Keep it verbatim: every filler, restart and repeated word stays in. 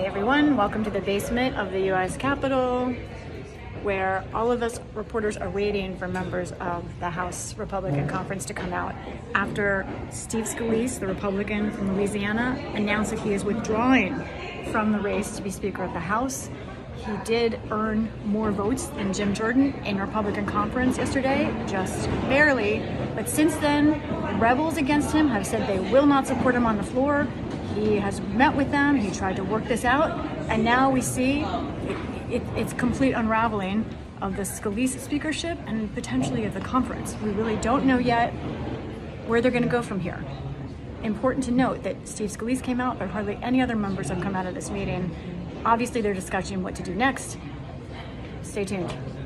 everyone, welcome to the basement of the U S Capitol, where all of us reporters are waiting for members of the House Republican Conference to come out after Steve Scalise, the Republican from Louisiana, announced that he is withdrawing from the race to be Speaker of the House. He did earn more votes than Jim Jordan in Republican Conference yesterday, just barely. But since then, rebels against him have said they will not support him on the floor. He has met with them, he tried to work this out, and now we see it, it, it's complete unraveling of the Scalise speakership and potentially of the conference. We really don't know yet where they're going to go from here. Important to note that Steve Scalise came out, but hardly any other members have come out of this meeting. Obviously, they're discussing what to do next. Stay tuned.